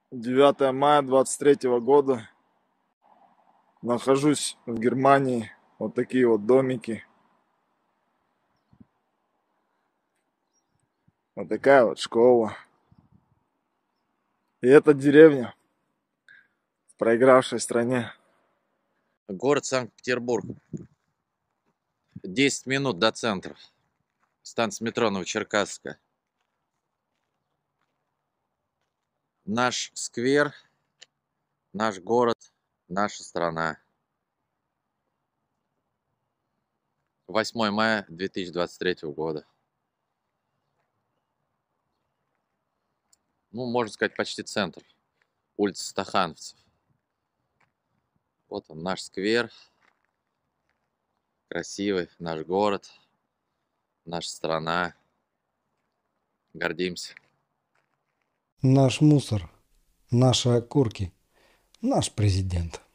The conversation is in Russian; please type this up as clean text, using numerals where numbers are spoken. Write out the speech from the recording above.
9 мая 23 года. Нахожусь в Германии. Вот такие вот домики. Вот такая вот школа. И это деревня в проигравшей стране. Город Санкт-Петербург. 10 минут до центра. Станция метро Новочеркасская. Наш сквер, наш город, наша страна. 8 мая 2023 года. Ну, можно сказать, почти центр. Улица Стахановцев. Вот он, наш сквер. Красивый наш город, наша страна. Гордимся. Наш мусор, наши окурки, наш президент.